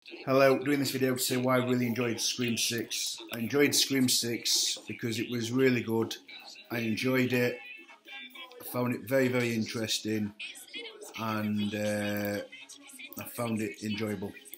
Hello, doing this video to say why I really enjoyed Scream 6. I enjoyed Scream 6 because it was really good. I enjoyed it. I found it very, very interesting, and I found it enjoyable.